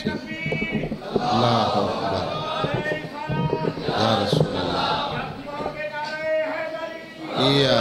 اللہ اکبر یا رسول اللہ یا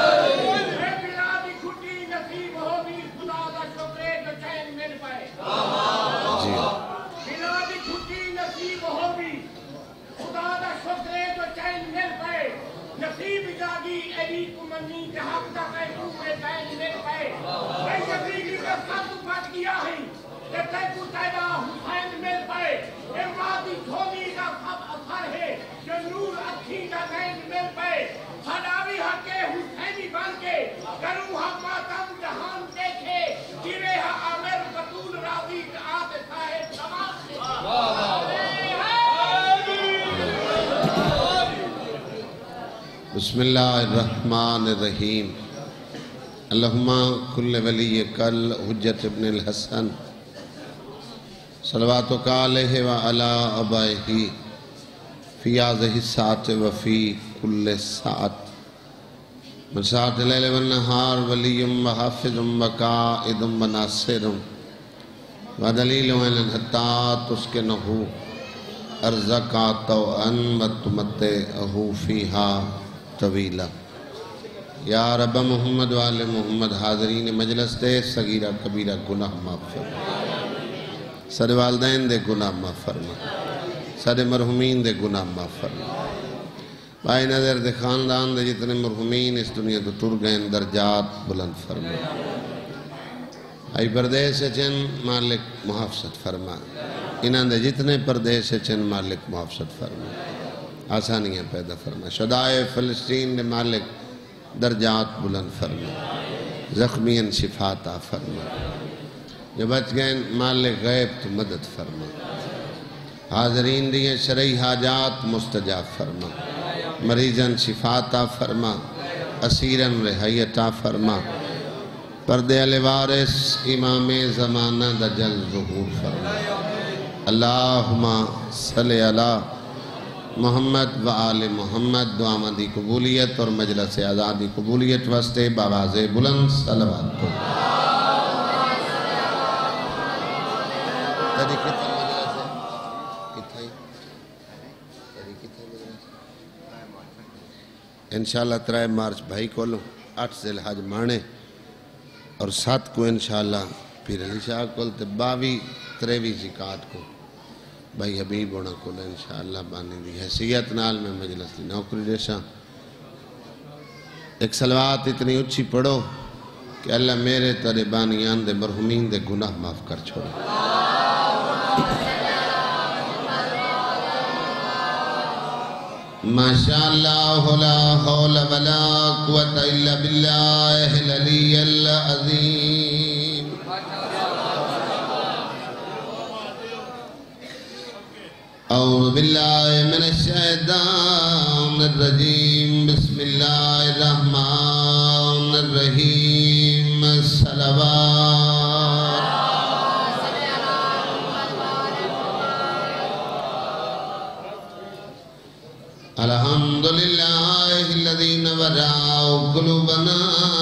بسم اللہ الرحمن الرحیم اللہم کل ولی کل حجت ابن الحسن صلواتک علیہ وعلا ابائہ فی آذہ الساعت وفی کل ساعت من ساعت اللیل والنہار ولی وحافظ وقائد وناصر ودلیل وعلن حتی تسکنہو ارزقا توأن وتمتعہو فیہا طویلہ یا رب محمد وآل محمد حاضرین مجلس دے صغیرہ کبیرہ گناہ معاف فرما سارے والدین دے گناہ معاف فرما سارے مرحومین دے گناہ معاف فرما بھائی نظر دے خاندان دے جتنے مرحومین اس دنیا تو ٹر گئے درجات بلند فرما آئی پردیس چن مالک محافظت فرما انہاں دے جتنے پردیس چن مالک محافظت فرما آسانیاں پیدا فرما شدائے فلسطین دے مالک درجات بلند فرما زخمین شفاعتا فرما جو بچ گئے مالک غیب تو مدد فرما حاضرین دیئے شرعی حاجات مستجاب فرما مریضاً شفاعتا فرما اسیراً رہائیتا فرما پردے علی وارث امام زمانہ دا جل ظہور فرما اللہم صلی اللہ محمد و آل محمد دعا دی قبولیت اور مجلس آزادی قبولیت واسطے باواز بلند صلوات کو انشاءاللہ 3 مارچ بھائی کو لوں 8 ذی الحج مانے اور 7 کو انشاءاللہ پھر علی شاہ کو 22 23 زکاة کو بھائی حبیب ہونا کو لیں انشاءاللہ بانی دی حیثیت نال میں مجلس دی نوکری دیشاں ایک صلوات اتنی اچھی پڑھو کہ اللہ میرے ترے بانیان دے مرحومین دے گناہ معاف کر چھوڑے ماشاءاللہ لا حول ولا قوة الا باللہ العلی العظیم اعوذ باللہ من الشیطان الرجیم بسم اللہ الرحمن الرحیم صلوات الحمدللہ الذی نورا قلوبنا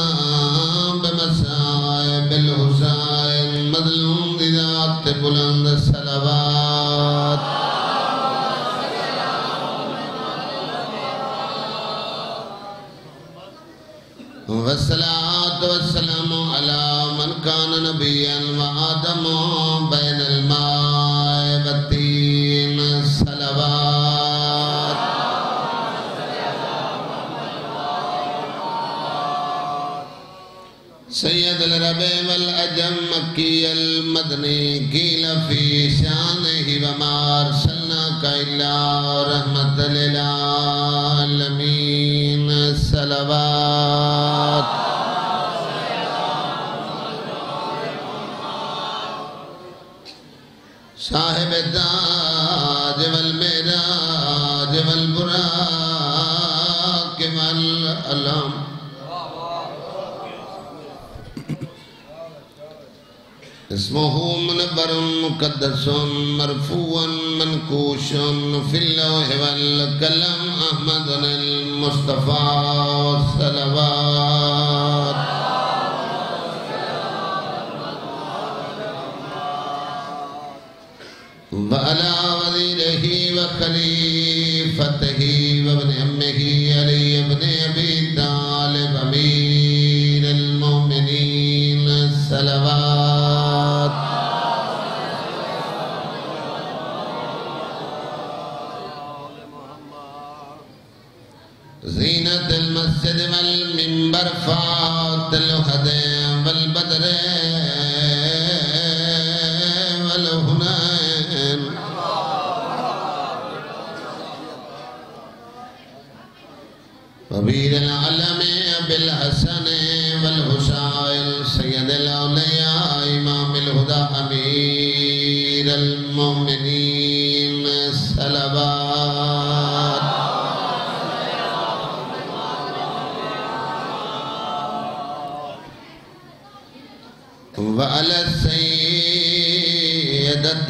بمصائب الحسین مظلوم ذات بلند صلوات والصلاة والسلام على من كان نبيا وآدم بين الماء والطين صلوات سید العرب والعجم مکی المدنی قیل فی شانہ وما ارسلناک الا رحمت للعالمین صلوات صاحب التاج والمعراج والبراق والعلم اسمه منبر مقدس مرفوع منقوش في اللوح والقلم احمد المصطفى صلوات وعلى وزيره وخليفته وابن عمه علي بن أبي طالب أمير المؤمنين الصلوات زینت المسجد والمنبر فات الوحد والبدر والهنين وبير العالم بالحسن والحسين سيد الأولياء إمام الهدى أمير المؤمنين الصلوات وعلى السيدة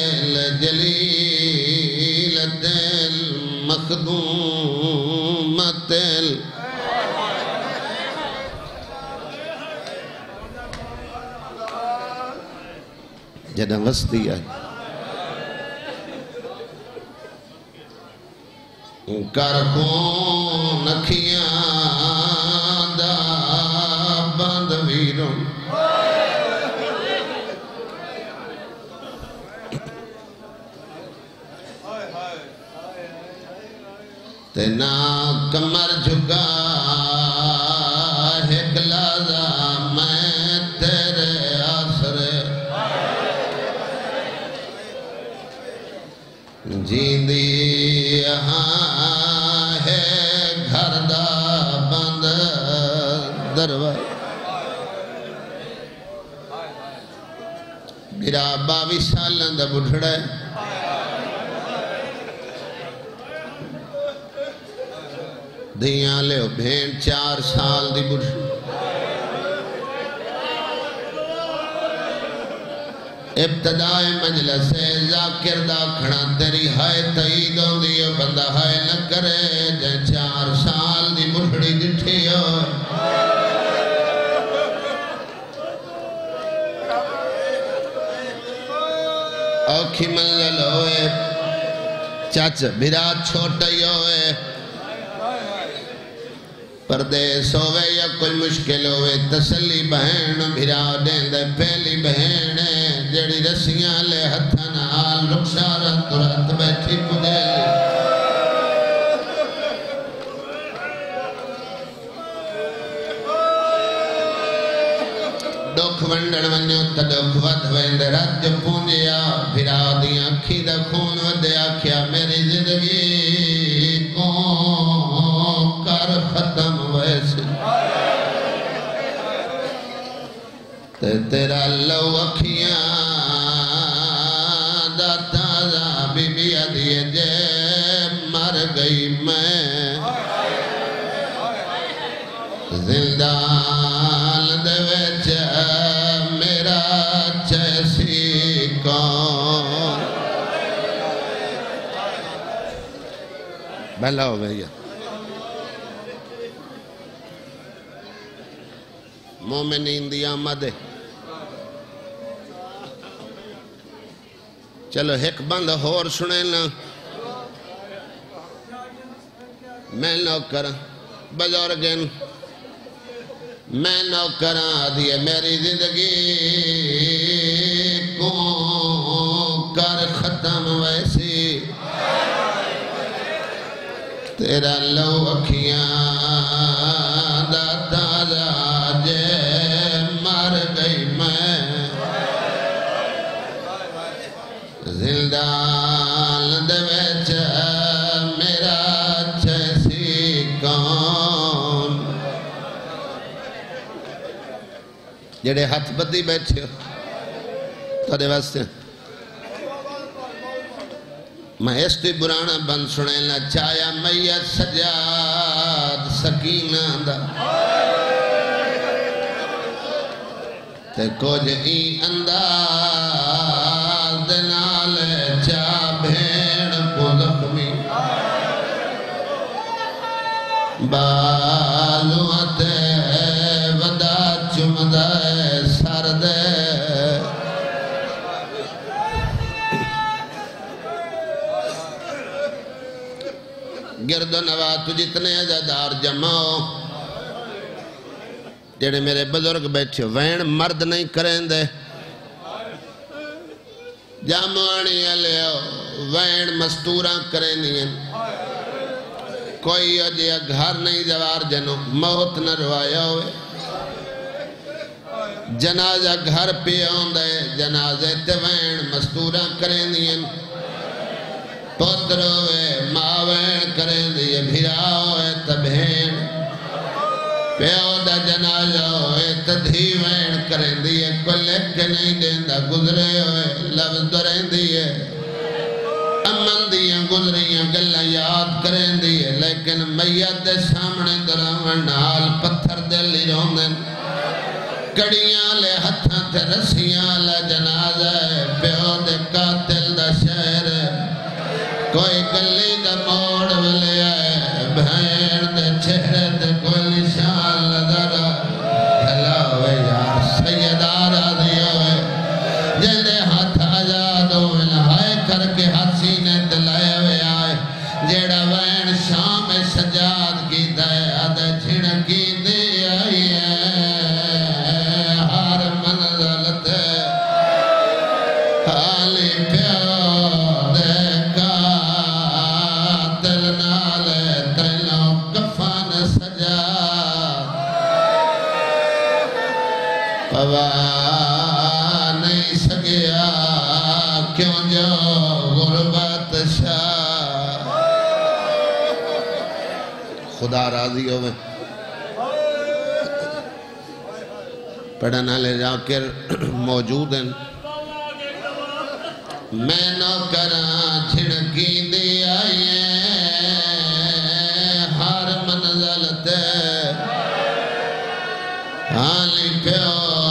الجليلة المخدومة جدہ وسطی ہے کارکون اکھیاں دا بند ویروں تینا کمر جھگا ہے گلازہ میں تیرے آسرے جیندی یہاں ہے گھر دا بند دروازہ میرا 22 سالوں دا بڑھڑا ہے دیاں لے بھین 4 سال دی بڑھ ابتدائی مجلس ذاکر دا کھڑا تیری ہائے تعید ہوں دیو بندہ ہائے نہ کرے جائے 4 سال دی بڑھڑی دٹھی ہوئے اوکھی منزل ہوئے چاچا بھیرا چھوٹا ہی ہوئے پردیس ہوئے یا کوئی مشکل ہوئے تسلی بہن بھیرا دیں دے پہلی بہن جڑی رسیاں لے ہتھن آل رخشارت ترات بیٹھی پدے دکھ ونڈن ونیو تا دکھ ود ویند رج پونجیا بھیرا دیاں کھی دا خون ودیا کیا میری زندگی کر ختم ویسے تیرا لو اکھیاں دا تازہ بی بی ادھیے جے مر گئی میں زندان دے ویچ میرا چیسی کون بھلا ہو بھئیہ مومنین دی آمد ہے چلو ایک بند ہور سنے نا میں نوکر بزرگن میں نوکر آدھیے میری زندگی کو کر ختم ویسی تیرا لو اکھیاں دا تازہ جے مر گئی میں زندان دے ویچ میرا چیسی کون جڑے ہاتھ بدی بیٹھے ہو تو دے واسطے میں اس تی برانا بند سنے لا چایا میت سجاد سکینہ دا تے کچھ ای انداز دنال چا بھیڑ کو زخمی بازوات ودا چمدہ سرد گرد و نواز تو جتنے عزادار جمع ہو جڑے میرے بزرگ بیٹھے وین مرد نہیں کریں دے جاموانی علیہ وین مستوراں کریں نہیں کوئی اجیا گھر نہیں جوار جنو موت نہ روایا ہوئے جنازہ گھر پہ آندے جنازے تے وین مستوراں کریں نہیں پتر ہوئے ماں وین کریں دیئے بھیرا ہوئے تبھین پیو دا جنازہ ہوئے تدھی وین کریں دیئے کلے کے نہیں دیندہ گزرے ہوئے لفظ دریں دیئے امن دیئے گزریاں گلہ یاد کریں دیئے لیکن میت دے سامنے دراؤں نال پتھر دل ہی روندن کڑیاں لے ہتھاں تے رسیاں لے جنازہ ہے پیو دے قاتل دا شہر ہے کوئی گلی دا موڑ ولے آئے بھین دے چہرے دے کوئی نشان لدارا بھلا ہوئے یار سیدار آدھی ہوئے جلدے ہاتھ آجاد ہوئے لہائے کر کے ہاتھ سینے دلائے ہوئے آئے جیڑا وین شام سجاد کی دائے آدھے جھڑکی دے آئی ہے ہار منزلت حالی پیو نہیں سگیا کیوں جو غربت شاہ خدا راضی ہوئے پڑھنا لے جاکر موجود ہیں میں نوکراں چھڑکی دی آئیے ہر منزلت حالی پیو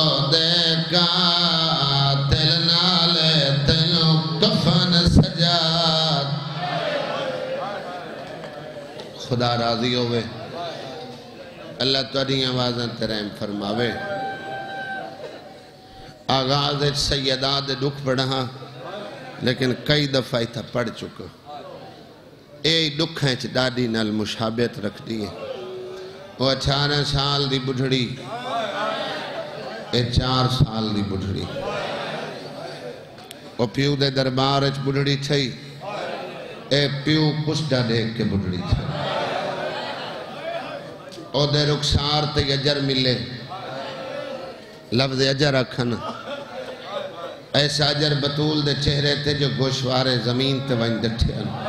قاتل نالے تینوں کفن سجاد خدا راضی ہوئے اللہ تاری آوازیں ترہم فرماوے آغاز سیداد دکھ پڑھا لیکن کئی دفعہ تھا پڑھ چکا اے دکھ ہیں ڈاڈی نال مشابہت رکھ دیئے وہ 18 سال دی بڑھڑی اے 4 سال دی بڑھڑی وہ پیو دے دربار اچ بڑھڑی چھئی اے پیو کشٹا دیکھ کے بڑھڑی چھئی او دے رخسار تے اجر ملے لفظ اجر اکھن ایسا اجر بطول دے چہرے تے جو گوشوارے زمین تے ونج دٹھے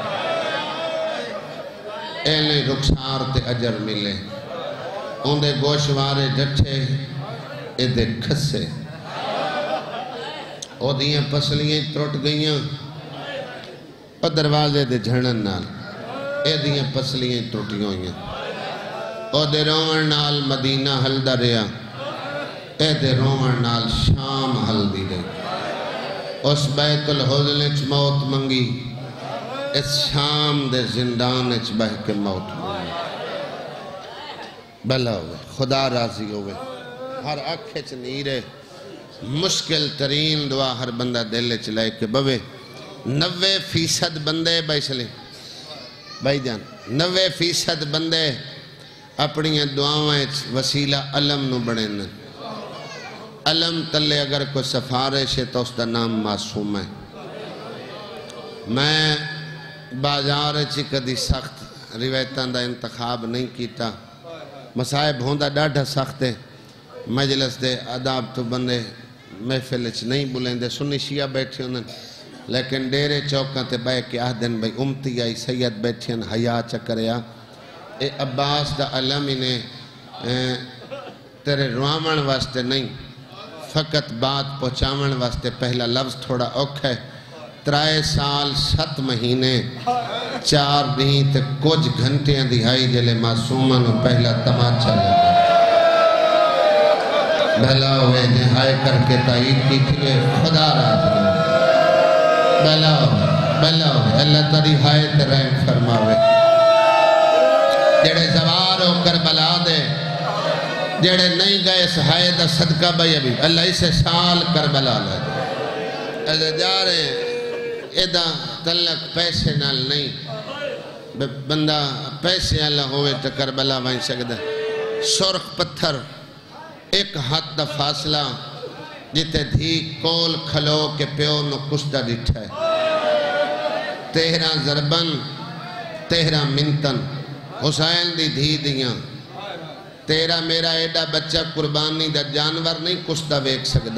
اے لئے رخسار تے اجر ملے ان دے گوشوارے دٹھے اے دے کھسے او دیاں پسلیاں ترٹ گئیاں اور دروازے دے جھڑن نال اے دیاں پسلیاں ترٹیاں ہوئیاں او دے رومن نال مدینہ حل دا ریا اے دے رومن نال شام حل دی رہی اس بیت الحضلچ موت منگی اس شام دے زندانچ بہ کے موت منگی بھلا ہوئے خدا راضی ہوئے ہر آنکھیں نیرے مشکل ترین دعا ہر بندہ دلے چلائے کہ بوے 90% بندے بیسلے بھائی جان 90% بندے اپنی دعاویں وسیلہ علم نو بڑھیں علم تلے اگر کوئی سفارش ہے تو اس دا نام معصوم ہے میں بازار کدی سخت روایتاں دا انتخاب نہیں کیتا مسائب ہوندہ ڈاڑھا سخت ہے مجلس دے عذاب تو بندے محفل اچ نہیں بلیں دے سنی شیعہ بیٹھے ہوندن لیکن ڈیرے چوکاں تے بے کے آدھن بھئی امتی آئی سید بیٹھے ہیں حیاء چکریا اے عباس دا علم انہیں تیرے روامن واسطے نہیں فقط بات پہنچاون واسطے پہلا لفظ تھوڑا اوکھ ہے 3 سال 7 مہینے 4 دن تے کچھ گھنٹیاں دہائی جلے معصومہ نو پہلا تماچا لگا بھلا ہوئے نہائے کر کے تائید کی تھی خدا راضی بھلا ہوئے اللہ تاری ہائے ترہم فرماوے جڑے زوار ہو کر بلا دے جڑے نہیں گئے اس ہائے دا صدقہ بھائی ابھی اللہ اسے سال کر بلا لے ایسے جا رہے ہیں ایدہ تلک پیسے نال نہیں بندہ پیسے اللہ ہوئے تو کربلا وائن سکتا سرخ پتھر ایک ہاتھ دا فاصلہ جتے دھی کول کھلو کے پیو نو کشتہ ڈٹھا ہے 13 ضربن 13 منتن حسین دی دھی دیاں تیرا میرا ایڈا بچہ قربانی دا جانور نہیں کشتہ بیک سکتا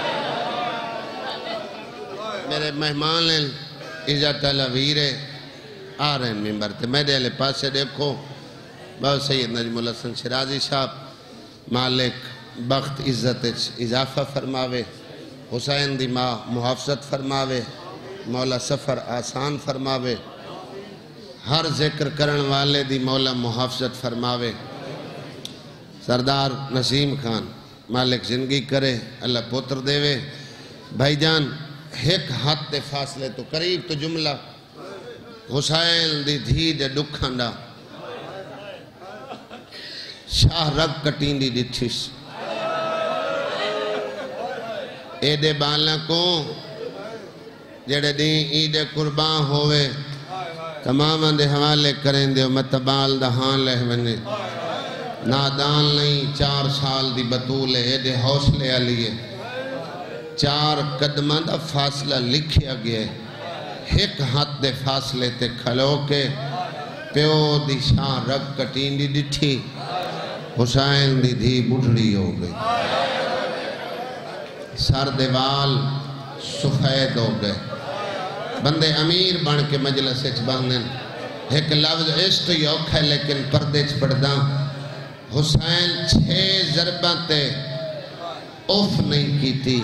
میرے مہمان ہیں عزت اللہ ویرے آ رہے ہیں ممبر تھے میرے علیہ پاس سے دیکھو بہت سید نجم الحسن شرازی صاحب مالک بخت عزت اضافہ فرماوے حسین دی ماں محافظت فرماوے مولا سفر آسان فرماوے ہر ذکر کرن والے دی مولا محافظت فرماوے سردار نسیم خان مالک زندگی کرے اللہ پوتر دے بھائی جان ایک ہاتھ دے فاصلے تو قریب تو جملہ حسین دی دھی دے دکھانڈا شاہ رگ کٹین دی ڈٹھیس اے دے بالا کو جڑے دیں عید قربان ہوئے تمام دے حوالے کریں دے متبال دا ہاں لہ بنے نادان نہیں 4 سال دی بطول ہے دے حوصلے علیے 4 قدمہ دا فاصلہ لکھیا گیا ایک ہاتھ دے فاصلے تے کھلو کے پیو دی شاہ رگ کٹین دی ڈٹھی حسین دی دھی بڑھڑی ہو گئی سر دیوال سفید ہو گئے بندے امیر بن کے مجلس اچ باندن ایک لفظ عشق یوکھ ہے لیکن پردے چ پڑھدا حسین 6 ضرباں تے اوف نہیں کی تھی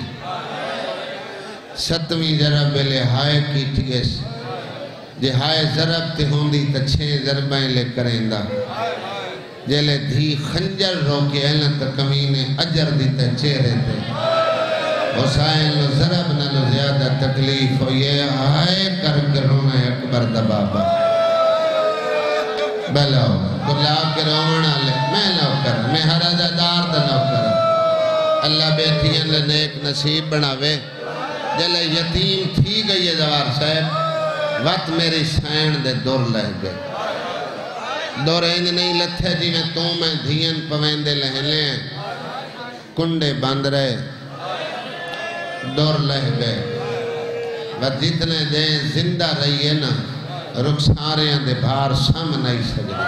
7ویں ضرب لے ہائے کی تھیس جے ہائے ضرب تے ہوندی تا 6 ضربیں لے کریں دا جے لے دھی خنجر روکے ایلن تا کمینے اجر دیتے چہرے تے حسین نو ضرب نلو زیادہ تکلیف ہو یہ آئے کر کے رونا اکبر دبابا بلاؤ کلا کے رونا لے میں لو کر میں ہر عزادار دا لو کر اللہ بیٹھین لنیک نصیب بناوے جلے یتیم تھی گئی زوار صاحب وقت میری سین دے دور لہ گئے دور انج نہیں لتھے جی میں تو میں دھین پویندے لہلے ہیں کنڈے باندھ رہے دور لہ گئے و جتنے دیں زندہ رہی ہے نا رخساریاں دے بھار سام نہیں سکتے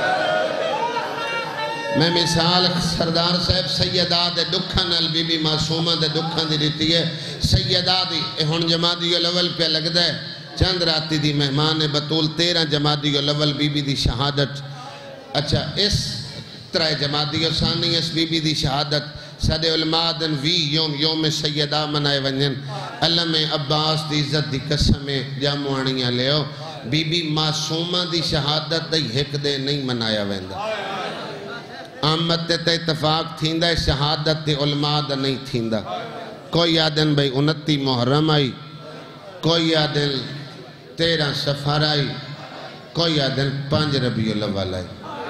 میں مثال سردار صاحب سیدہ دے دکھاں نال بی بی معصومہ دے دکھاں دی دیتی ہے سیدہ دی ہن جمادی الاول پہ لگ دے چند راتی دی مہمان بطول 13 جمادی الاول بی بی دی شہادت اچھا اس طرح جمادی ثانی اس بی بی دی شہادت صدی علماء دن یوم سیدہ منائے ونجن علم عباس دی عزت دی قسمیں جاموانیاں لےو بی بی معصومہ دی شہادت دی حق دے نہیں منایا ویندہ آمد تے اتفاق تھیندہ شہادت دی علماء دا نہیں تھیندہ کوئی آدن بھئی 29 محرم آئی کوئی آدن 13 سفر آئی کوئی آدن 5 ربیع الاول آئی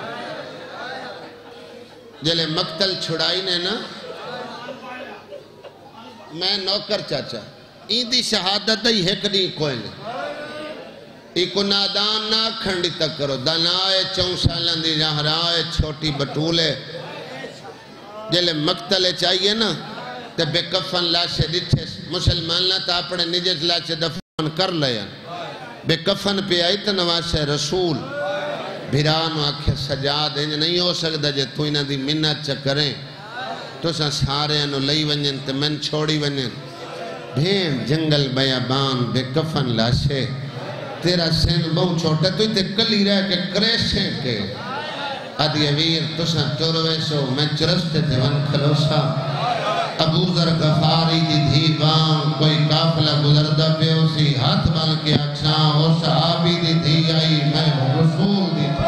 جلے مقتل چھڑائی نے نا میں نوکر چاچا این دی شہادت ہی ایک نہیں کوئی نہیں ایک نادان نہ کھنڈی تک کرو دنائے 4 سالان دی جہرائے چھوٹی بٹولے جلے مقتل چاہیے نا تے بے کفن لاشے ڈٹھے مسلمان نہ تا اپنے نجس لاشے دفن کر لیا بے کفن پہ آئی تا نواز رسول بھیرانو آکھے سجاد انج نہیں ہو سکتا جے تو انہ دی منت چکریں تو سا سارے انو لئی ونجن تے من چھوڑی ونجن بھین جنگل بیابان بے کفن لاشے تیرا سین بہت چھوٹا تو تے کلی رہ کے کریشیں کے ادھی ویر تو سا چوروے سو میں چرستے تھے ون کھلوسا ابو ذر غفاری دی دھیوان کوئی کافلہ گزردہ پہ اسی ہاتھ بال کے اکشاں اور صحابی دی دھی آئی میں رسول دی دھی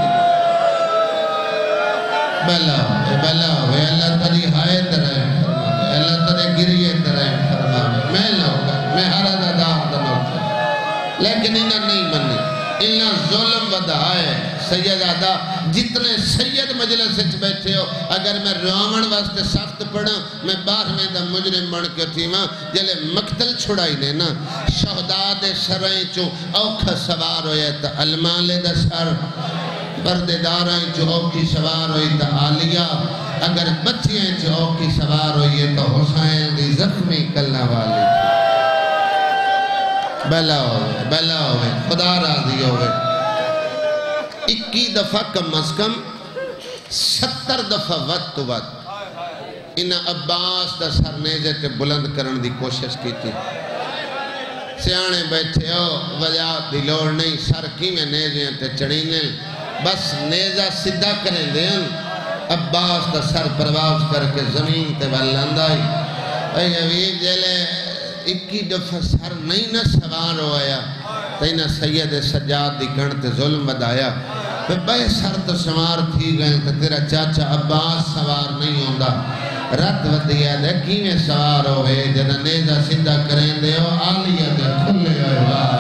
بلا ہوئے اللہ تری ہائے ترائم فرماوے اللہ تری گریے ترائم فرماوے میں لوگا میں ہر عددار دلوگا لیکن انہاں نہیں منی انہاں ظلم ودھائے سید آدھا جتنے سید مجلس وچ بیٹھے ہو اگر میں رومن واسطے سخت پڑھا میں 12ویں دا مجرم بن کے تھیواں جلے مقتل چھڑائی نے نا شہداء دے سرائیں چوں اوکھا سوار ہویا تا علمالے دا سر بردیدارائیں چوں اوکھی سوار ہوئی تا عالیہ اگر بچیاں چوں اوکھی سوار ہوئی تو حسین دی زخمی کلہ والی بلا ہوئے خدا راضی ہوئے 21 دفعہ کم از کم 70 دفعہ وقت تو وقت انہا عباس دا سر نیجے تے بلند کرن دی کوشش کی تھی سیانے بیٹھے ہو وجہ دی لوڑ نہیں سر کی میں نیجے تے چڑھینے بس نیجہ صدہ کریں دیں عباس دا سر پرواز کر کے زمین تے بلند آئی اے حبیب جلے 21 دفعہ سر نہیں نہ سوار ہویا تینہ سید سجاد دی گھنٹ ظلم بدایا بے سر تو سوار تھی گئے تو تیرا چاچا عباس سوار نہیں ہوندہ رت ودیا دے کیویں سوار ہوئے جنہ نیزہ سدھا کریں دے ہو آلیہ دے کھلے ہوئے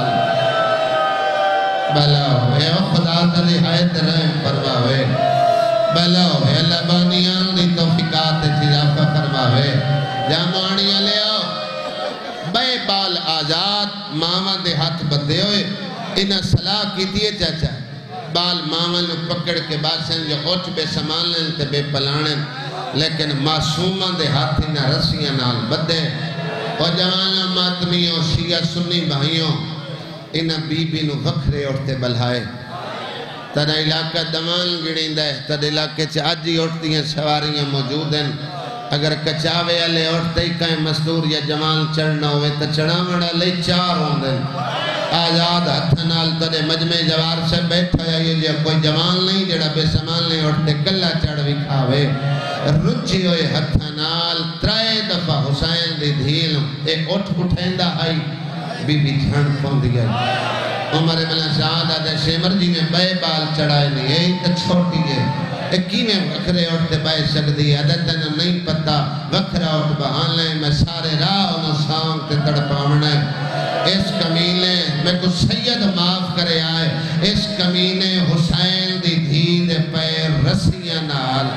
بلا ہوئے او خدا تلی حیت رحم فرماوے بلا ہوئے اللہ بانیان دی توفیقات اضافہ فرماوے جامعانیاں لے آؤ بے بال آزاد ماما دے ہاتھ بدے ہوئے انہا صلاح کی دیئے چاچا بال ماما نے پکڑ کے باسیں جو اٹھ بے سمالیں تے بے پلانیں لیکن معصومہ دے ہاتھ انہا رسیاں نال بدے اور جوانا ماتمیوں شیعہ سنی بھائیوں انہا بی بی نو وکھرے اٹھتے بلھائے تدہ علاقہ دمان گڑیں دے تدہ علاقے چاجی اٹھتی ہیں سواریاں موجود ہیں اگر کچاوے علی اٹھتے ہی کہیں مستور یا جمال چڑھنا ہوئے تو چڑھامڑا لے 4 ہوندے آزاد ہتھنال تدے مجمع جوار سے بیٹھا ہے یہ جو کوئی جمال نہیں جڑا بے سمال نہیں اٹھتے کلہ چڑھ بھی کھاوے رچی ہوئے ہتھنال 3 دفعہ حسین دی دھیل ایک اٹھ اٹھیندہ آئی بی بی جھن پھون دیا عمر ملہ شاہد آدھے شیمر جی نے بے بال چڑھائے نہیں ہے ایک چھوٹی ہے ایکی میں وکھرے اٹھتے بائے سکتی ہے عدتن نہیں پتا وکھرا اٹھ بہان لیں میں سارے راہ انہوں سانگ تے تڑپاونے اس کمینے میں کچھ سید معاف کرے آئے اس کمینے حسین دی دھید پیر رسیاں نال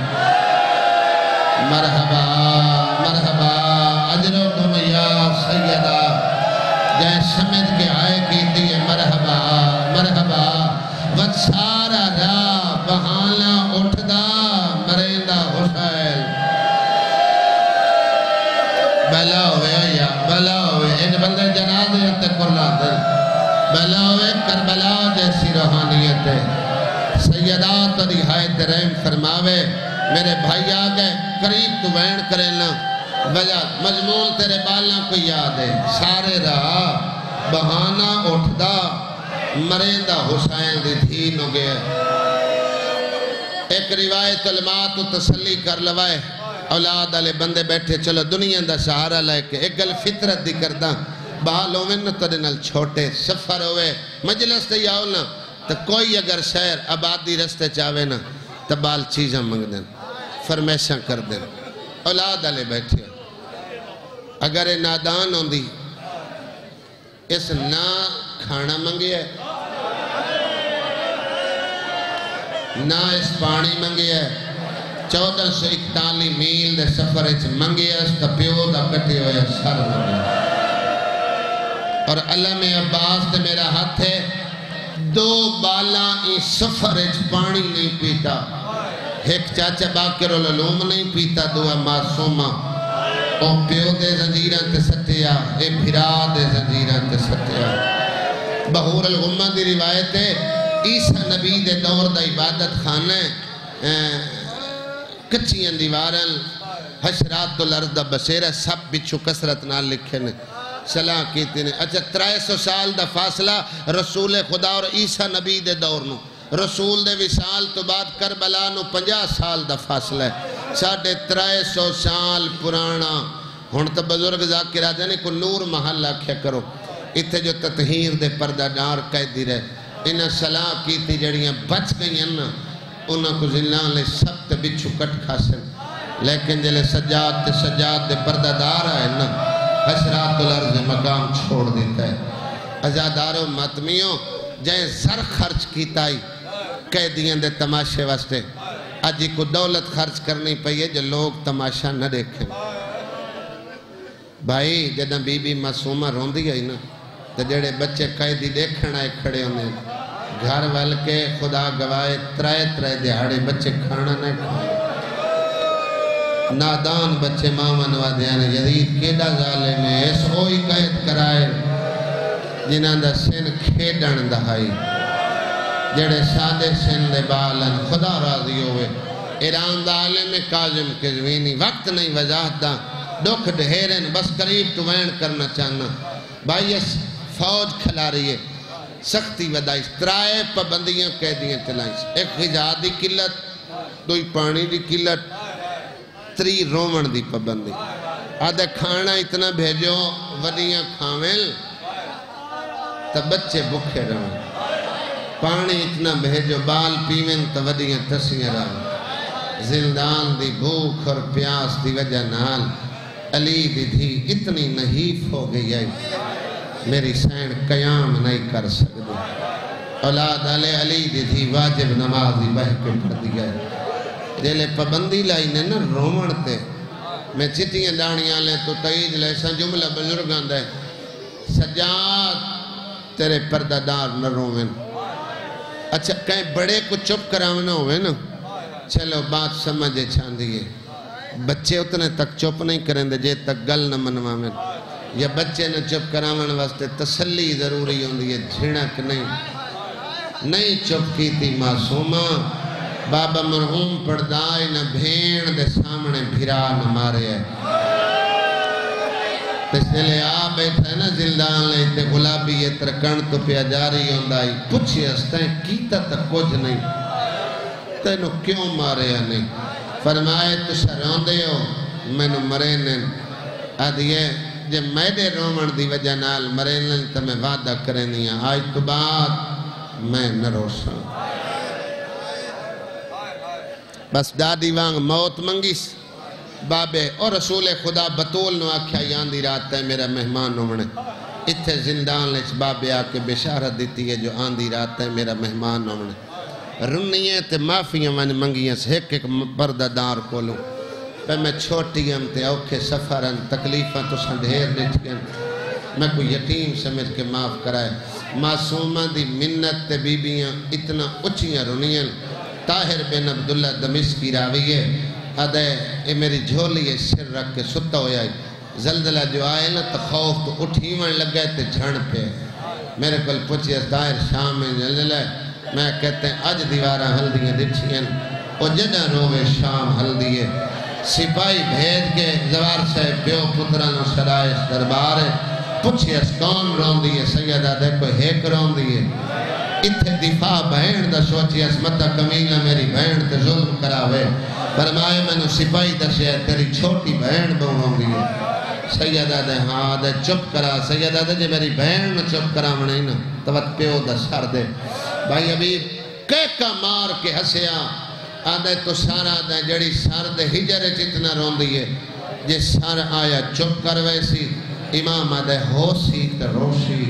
مرحبا مرحبا اجرکم یا سیدہ جائے سمجھ کے آئے کی دیئے مرحبا مرحبا وقت سارا راہ بہانا اٹھدا مریندہ حسین بلا ہوئے یا بلا ہوئے ایک بندے جنازیت کرلا دل بلا ہوئے کربلا جیسی روحانیت ہے سیدات اور رہایت رحم فرماوے میرے بھائی آگئے قریب تو وین کریں نا وجہ مجمول تیرے بالنا کو یاد ہے سارے راہ بہانا اٹھدا مریندہ حسین دی دھین ہو گئے ایک روایت علماء تو تسلی کر لوائے اولاد علی بندے بیٹھے چلو دنیا دا سہارا لے کے ایک گل فطرت دی کردہ بحال ہوئے نا ترے نال چھوٹے سفر ہوئے مجلس تے آؤ نا تو کوئی اگر شہر آبادی رستے چاہوے نا تو بال چیزاں منگ دیں فرمیشاں کر دیں اولاد علی بیٹھے اگر نادان ہوں دی اس نا کھانا منگی ہے نہ اس پانی منگی ہے 1441 میل دے سفر اچھ منگی ہے اس تا پیو دا کٹی ہویا سر منگی اور علم عباس دے میرا ہاتھ ہے 2 بالا اس سفر اچھ پانی نہیں پیتا ایک چاچا باکر العلوم نہیں پیتا دعا معصومہ او پیو دے زنجیران تے ستیا اے بھرا دے زنجیران تے ستیا بحور الغمہ دی روایت ہے عیسیٰ نبی دے دور دا عبادت خانے کچھیاں دیوارن حشرات الارض دا بسیرہ سب بچھو کسرت نہ لکھے نے صلاح کیتی نے اچھا 300 سال دا فاصلہ رسول خدا اور عیسیٰ نبی دے دور نو رسول دے وصال تو بعد کربلا نو 50 سال دا فاصلہ ہے 350 سال پرانا ہون تو بزرگ ذاکر آ جانے کو نور محل آکھیا کرو اتھے جو تطہیر دے پردہ نار قیدی رہے انہاں صلاح کی تھی جڑیاں بچ گئی ہیں نا انہاں کو زلان لے سب تے بچھو کٹ کھاسن لیکن جلے سجاد دے پردہ دار آئے نا حشرات الارض مقام چھوڑ دیتا ہے ازاداروں ماتمیوں جائیں زر خرچ کیتا ہی قیدیاں دے تماشے واسطے اج کو دولت خرچ کرنی پئی ہے جو لوگ تماشا نہ دیکھیں بھائی جدہ بی بی معصومہ روندی ہے نا تو جڑے بچے قیدی دیکھنا ہے کھڑے ہونے گھر وال کے خدا گوائے ترائے دہاڑے بچے کھانا نہ کھانا نادان بچے ماما نوادیاں یزید کیڑا ظالم ہے اس ہوئی قید کرائے جنہاں دا سن کھیڑن دہائی جڑے سادے سن دے بالن خدا راضی ہوئے ایران دا عالم کاظم قزوینی وقت نہیں وضاحت دا دکھ ڈھیرن بس قریب تو وین کرنا چاہنا بھائی اس فوج کھلا رہی ہے سختی ودائی ترائے پابندیاں قیدیاں چلائیں ایک غذا دی قلت دوئی پانی دی قلت تری رومن دی پابندی آدھے کھانا اتنا بھیجو ودیاں کھاویل تب بچے بکھے رہوں پانی اتنا بھیجو بال پیوین تو ودیاں تسیاں رہوں زندان دی بھوک اور پیاس دی وجہ نال علی دی دھی اتنی نحیف ہو گئی ہے میری سین قیام نہیں کر سکتی اولاد علی دی دھی واجب نمازی بہ کے پڑھ دیا ہے جیلے پابندی لائی نے نا رومن تے میں چٹیاں دانیاں لیں تو تئیج لے سا جملہ بزرگاں دے سجاد تیرے پردہ دار نہ رومن اچھا کہیں بڑے کو چپ کراونا ہوئے نا چلو بات سمجھے چھاندی ہے بچے اتنے تک چپ نہیں کریں دے جے تک گل نہ منوامن یا بچے نہ چپ کراون واسطے تسلی ضروری ہوندی ہے جھڑک نہیں چپ کی تھی معصومہ بابا مرحوم پردائے نہ بھین دے سامنے بھرا نہ مارے ہے تسلے آ بیٹھا ہے نا زندان لے تے غلابی یہ ترکن تو پیا جاری ہوندائی پوچھے ہستیں کیتا تک کچھ نہیں تینو کیوں مارے ہے نہیں فرمائے تو سرون دے ہو میں نو مرینن آدھیے جب میرے رومن دی وجہ نال مرینن تو میں وعدہ کرنی ہے آج تو بعد میں نہ روشاں بس دادی وانگ موت منگیس بابے اور رسول خدا بطول نو آکھیا یاندی رات ہے میرا مہمان ہونے اتھے زندان لیچ بابے آکے بشارت دیتی ہے جو آندی رات ہے میرا مہمان ہونے رنیے تے معافیاں میں منگیاں سے ایک پردہ دار کو لوں پہ میں چھوٹی ہم تے اوکھے سفرن تکلیفاں تو سندھیر ڈٹھیں میں کوئی یتیم سمجھ کے معاف کرائے معصومہ دی منت تے بیبیاں اتنا اچھیاں رنیاں طاہر بن عبداللہ دمشقی راویے آدھے اے میری جھولی سر رکھ کے ستا ہویا زلزلہ جو آئے نا تو خوف تو اٹھیوان لگ گئے تے جھڑ پہ میرے کل پوچھئے طاہر شام میں زلزلہ میں کہتے ہیں اج دیوارہ ہلدیاں دچھیں او جدہ روے شام ہلدیے سپاہی بھیج کے زوار سے پیو پتران و سرائے دربار پوچھئے اس کون رون دیئے سیدہ دیکھو ہیک رون دیئے اتھے دفاع بہن دا سوچی اسمتہ کمینہ میری بہن تے ظلم کراوے فرمائے میں نے سپاہی دشے تیری چھوٹی بہن بہن دیئے سیدہ دے ہاں دے چپ کرا سیدہ دے جے میری بہن چپ کرا منہیں نا توت پیو دا سر دے بھائی ابھی کہکا مار کے ہسیا آدھے تو سارا دے جڑی سر دے ہجر جتنا رون دیئے جے سر آیا چپ کر ویسی امام آدھے ہوسی تے روشی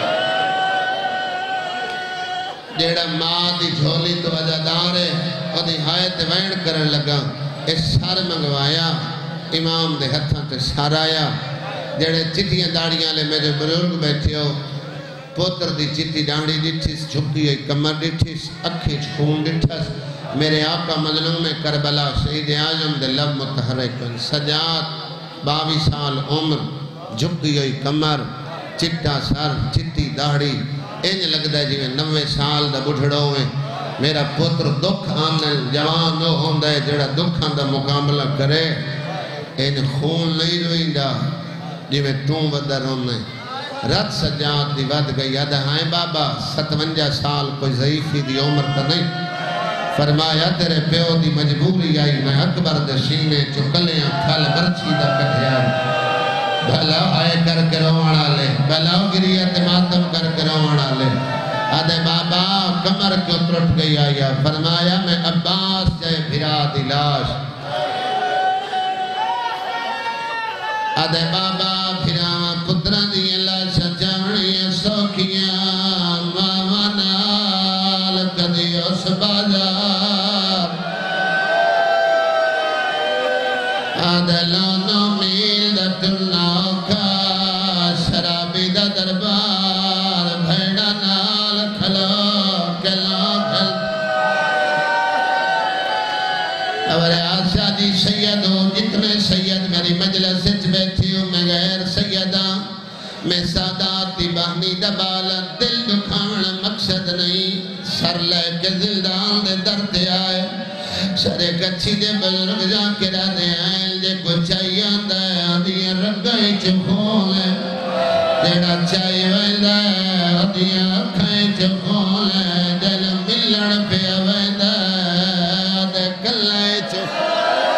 جیڑا ماں دی جھولی تو وجہدار ہے اور دی حایت وین کرن لگا اس سر منگوایا امام دے ہتھاں تے سر آیا جیڑے چٹیاں داڑیاں لے میرے بزرگ بیٹھے ہو پوتر دی چٹی ڈانڈی ڈٹھیس جھکی ہوئی کمر ڈٹھیس اکھی چھون ڈٹھس میرے آقا مظلوم کربلا شہید اعظم دے لب متحرکن سجاد 22 سال عمر جھکی ہوئی کمر چٹا سر چٹی داڑی انج لگتا ہے جی میں 90 سال دا بڑھڑا ہوئے میرا پتر دکھ آنے جوان ہو ہوندہ ہے جڑا دکھ آن دا مقابلہ کرے ان خون نہیں روئیں دا جی میں توں ودہ رونے رات سجاد دی ود گئی یاد ہائیں بابا 57 سال کوئی ضعیفی دی عمر تا نہیں فرمایا تیرے پیو دی مجبوری آئی میں اکبر دے سینے چکلیاں پھل مرچی دا کٹھیا بھلا آئے کر کے روانا لے بھلاو گریت ماتم کر کے روانا لے آدھے بابا کمر کیوں ترٹ گئی آیا فرمایا میں عباس جائے بھرا دی لاش آدھے بابا بھرا پترہ دی لاش جاؤنی سوکیاں ماما نال کدی اس بات میں سادات دی بہنی دبالا دل دکھانا مقصد نہیں سر لے کے زندان دے درد آئے سرے کچھی دے بزرگ جا کے رہنے آئے جے کو چاہیے آندہ ہے آدھیاں رگائی چپھول ہے جیڑا چاہیے ویندہ ہے آدھیاں اکھائیں چپھول ہے دل ملن پہ ویندہ ہے آدھے کلائیں چپھول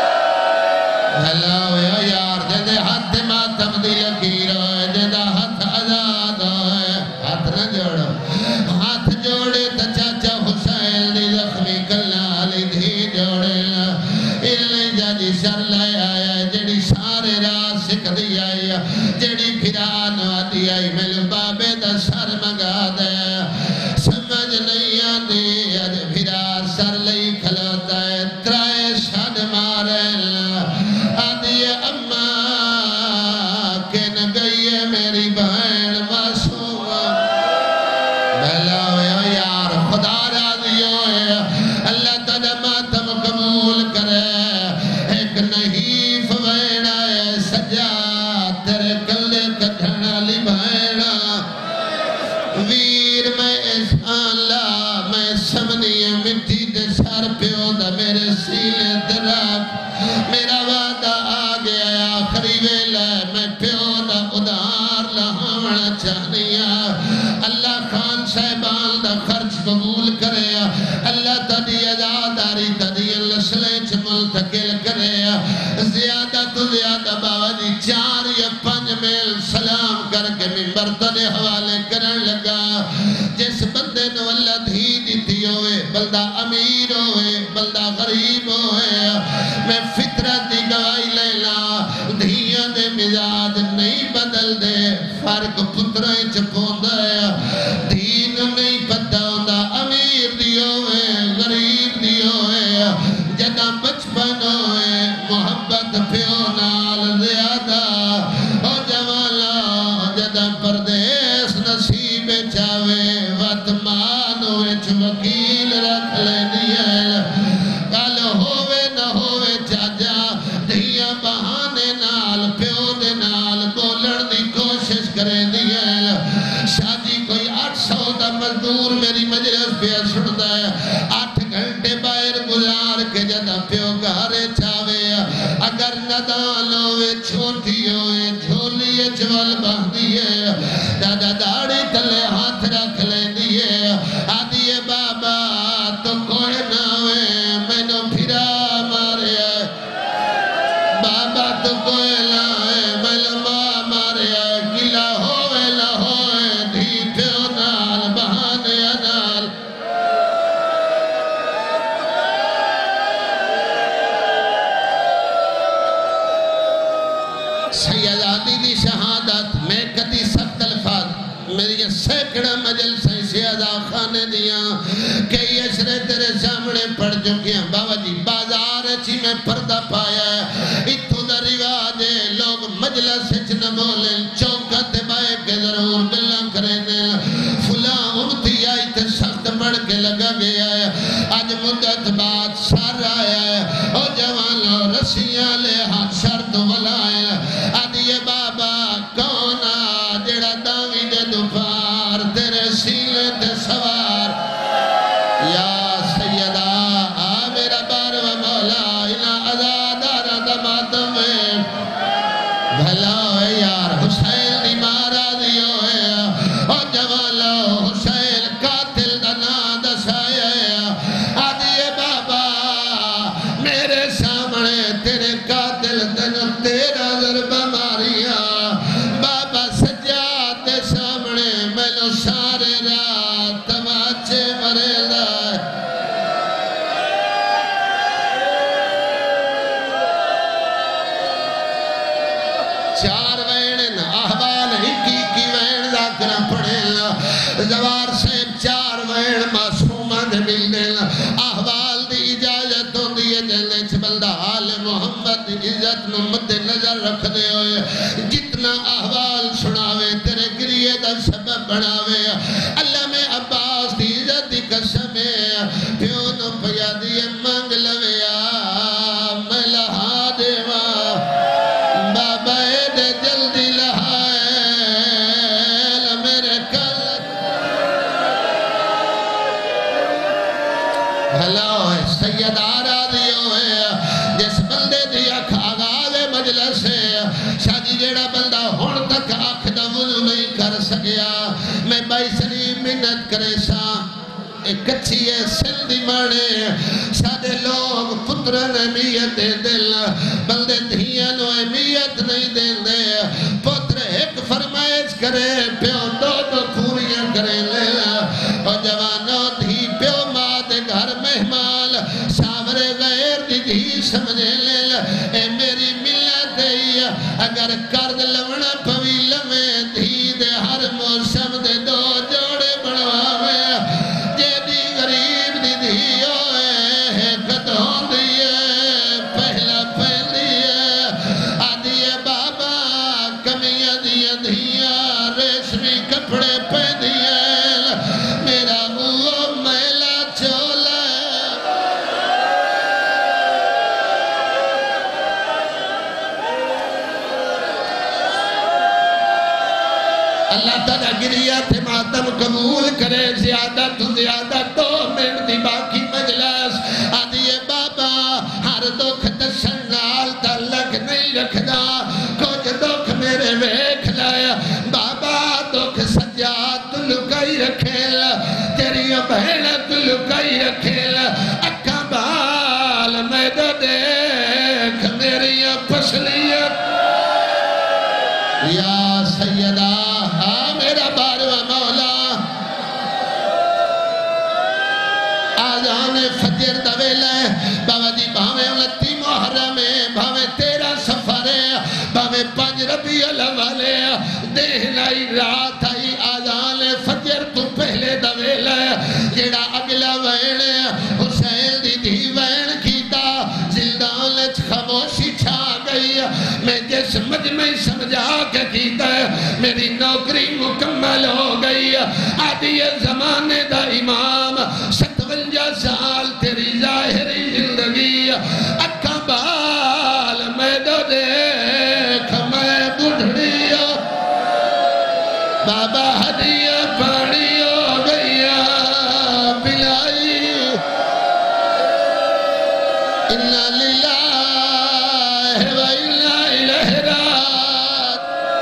بھلا ہویا یار جدے ہاتھ ماتم دی لکیر ہوئے جدہ ہاتھ آزاد ہوئے ہاتھ نہ جوڑو ہاتھ جوڑے تا چاچا حسین دی زخمی کلالی دھی جوڑے انہیں جاجی سر لائے آیا جڑی سارے راہ سکھ دی آئی جڑی پھران آتی آئی مل بابے دا سر مگا دے سمجھ نہیں آتی آج پھرا سر لئی کھلوتا ہے ترائے شاد مارے آدھی اماں کن گئی ہے میری بہن معصوم بھلا ہویا یار خدا راضی ہوئے اللہ تعالیٰ ماتم قبول کرے ایک نحیف بہنا ہے سجا تیرے کلے کٹھنا لی بہنا ویر میں احسان لا میں سمنی مٹی دے سار پیو دا میرے سیلے دراک میرا وعدہ آگے آیا آخری ویلہ میں پیو دا ادھار لہاونا چاہنیا اللہ خان صاحبان دا خرچ قبول کرے اللہ تدی ازاداری تدی لسلیں چمل تکل کرے زیادہ تو زیادہ بابا جی 4 یا 5 میل سلام کر کے ممبر تدے حوالے کرن لگا جس بندے نو اللہ دھی دیتی ہوئے بلدہ امیر ہوئے بلدہ غریب ہوئے میں فطرت دی گوائی لیلا دھیاں دے مزاج نہیں بدل دے فرق پترائیں چپون دے دین نہیں پتہ ہوندہ امیر دی ہوئے غریب دی ہوئے جدہ بچپن ہوئے محبت پیو نال زیادہ او جوالا جدہ پردیس نصیب چاوے وطمان ہوئے وکیل رکھ لے دیئے کل ہوئے نہ ہوئے چاچا دھیاں بہانے نال پیو دے نال بولن دی کوشش کریں دیئے شادی کوئی 800 دا مزدور میری مجلس پہ سڑتا ہے 8 گھنٹے باہر گزار کے جدہ پیو گھارے چاوے اگر ندان ہوئے چھوٹی ہوئے جھولی چول بہنیے دادا داڑی تلے ہاتھ رکھ لیں دیئے آدھیے بابا تو کوئی نہ ہوئے میں نو پھرا مارے بابا تو کوئی نہ ہوئے میں نو مارے گلہ ہوئے نہ ہوئے دھی پیو نال بہانے نال سیدادی دی شہادت میں کتی سخت الفاظ میری یہ سیکڑا مجل سیدہ خانے دیاں کئی اشرے تیرے سامنے پڑھ چکے ہیں بابا جی بازار چی میں پردہ پایا ہے اتھو دا رواج ہے لوگ مجلس سچ نہ بولیں چوکت بائے کے ضرور گلہ کریں فلاں امتی آئی تے سخت بڑھ کے لگا گیا ہے آج مدت بات سار آیا ہے او جوانو رسیاں لے ہاتھ شرط ولائے آدھیے بابا کونا جڑا داوی دے دوپار تیرے سیلے تے سوار یا سیدہ میرا بار و مولا انہا ازادارہ دماتم میں بھلا ہوئے یار حسین دی مارا دیو ہے او جوالو حسین قاتل دنا دسایا ہے آدھیے بابا میرے سامنے تیرے قاتل دن تیرا ضربہ ماریا بابا سجاد سامنے میں نو سارے رات تماچے مرے دائے چار وین احوال کی وین ذاکرہ پڑھیں زوار سے 4 وین معصومہ دے ملدیں احوال دی اجازت ہوں دیئے جلنے چبندہ حال محمد دی عزت مد نظر رکھ دے ہوئے جتنا احوال سناوے تیرے گریے دا سبب بناوے اللہ میں عباس دی عزت دی قسم ہے پیو نو پیا دیئے مانگ لویا میں لہا دے بابا دے جلدی لہائے نہیں کر سکیا میں بائی سلیم منت کرے سا ایک کچھی ہے سندھی مانے سادے لوگ پترن اہمیت دل بلدے دھیانو اہمیت نہیں دیں دے پتر ایک فرمائش کرے پیو دو پوریاں کرے لیلا اور جوانوں دھی پیو ماں دے گھر مہمان ساورے غیر دی دھی سمجھے لیلا اے میری ملت دے اگر کرد لونا پویل میں دھی دے ہر موسم دے دو جوڑے بڑھواوے اللہ تعالیٰ گریہ تھے ماتم قبول کرے زیادہ تو زیادہ 2 منٹ دی باقی مجلس آدھیے بابا ہر دکھ دسنال تعلق نہیں رکھنا کچھ دکھ میرے ویکھ لائے بابا دکھ سجاد لکائی رکھیل تیری بہنت لکائی رکھیل اکھا بال میں دو دیکھ میری پسلیت یا سیدہ میرا بارو مولا آزان فجر دویلہ بابا دی بھاویں 29 محرم ہے بھاویں 13 سفر ہے بھاویں 5 ربیع الاول ہے دہلائی رات آئی آزان فجر تو پہلے دویلہ جیڑا اگلا وین حسین دی دھی وین کیتا زندان لچ خاموشی چھا گئی میں جس مجمعی سمجھا کے کیتا ہے میری نوکری مکمل ہو گئی آدھی زمانے دا امام 57 سال تیری ظاہری زندگی اکھا بال میں دو دیکھ میں بڑھڑی بابا ہدیہ پانی ہو گئی پلائی اِنَّا لِلَّهِ وَإِنَّا إِلَيْهِ راجعون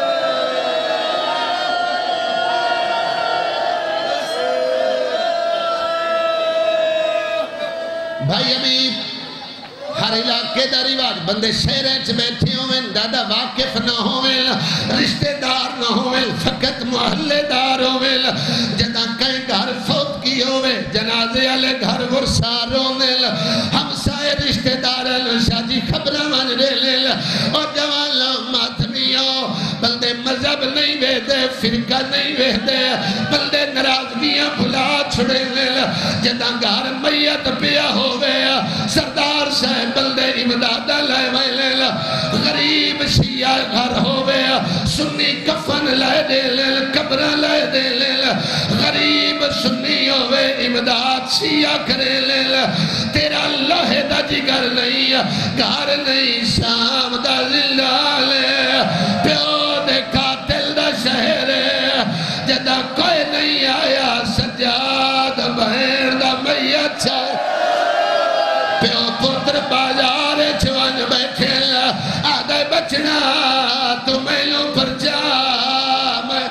بھائی ابھی ہر علاقے دا رواج بندے شہریں بیٹھے ہوئے دادا واقف نہ ہوئے رشتہ دار نہ ہوئے فقط محلے دار ہوئے جدہ کہیں گھر فوت کی ہوئے جنازے والے گھر ورسار ہوئے ہمسائے رشتہ دار شادی خبرہ من رے لے اور جوان ماتمیوں بلدے مذہب نہیں ویدے فرقہ نہیں ویدے بلدے نرازگیاں بھلا چھڑے لے جدہ گھر میت پیا ہوئے سردار صاحب بلدے امدادہ لائے وائلے غریب شیعہ گھر ہوئے سنی کفن لائے دے لے قبرہ لائے دے لے غریب سنی ہوئے امداد شیعہ کرے لے تیرا لوہے دا جگر نہیں گھر نہیں شام دا زلال پیو دے قاتل دا شہر جدہ کوئی نہیں آیا سجاد بہن دا میت چھائے پیو پتر بازار چھوان بیٹھے آدھے بچنا تو میلوں پر جا میں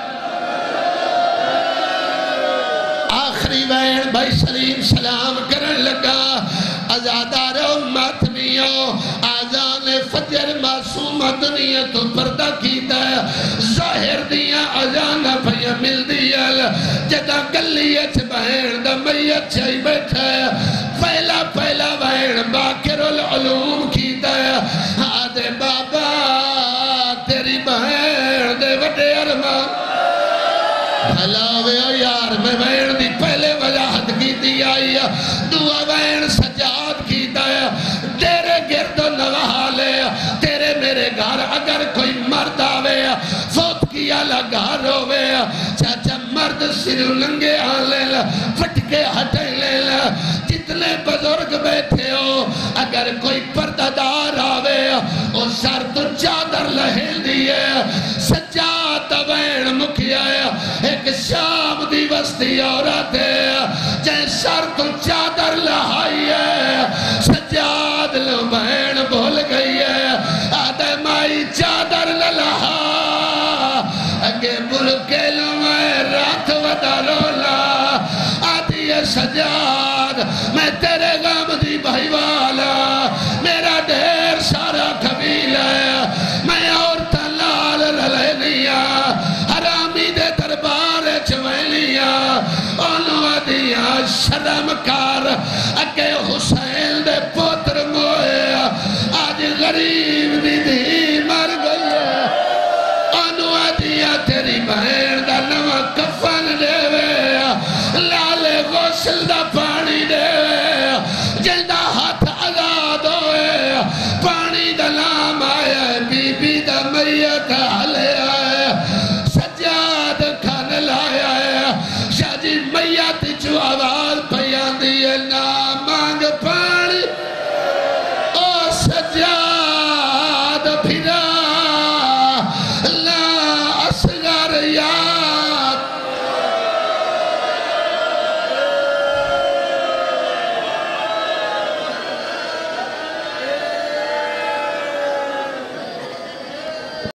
آخری وین بھائی سلیم سلام کرن لگا ازادارو ماتمیوں آزان فجر معصوم دنیا تو پردہ کیتا ہے ظاہر دیا آزان بھیا مل دیا جدہ گلیت بہن دا میت چھائی بیٹھا ہے پہلا بہن باکر العلوم کیتا ہے آدھے بابا تیری بہن دے وڈے ارمان بھلاوے یار میں بہن دی پہلے وجاہت کیتی آئی دعا بہن سجاد کیتا ہے تیرے گرد و نوالے تیرے میرے گھر اگر کوئی مرد آوے فوت کیا لگا روے چاچا مرد سر لنگے آلے پھٹکے ہٹے لے جتنے بزرگ بیٹھے ہو اگر کوئی پرددار آوے او سر تو چادر لہل دیئے سجاد وین مکھیا ایک شام دی وستی عورت ہے جائے سر تو چادر لہائیے سجاد لو بہن بھول گئی ہے آدھے مائی چادر لہا اگے ملک والا میرا ڈھیر سارا قبیلہ ہے میں عورتاں لال رلینیا حرامی دے دربار چوینیا اونوں دیا شرم کار اگے حسین دے پوتر موئے آج غریب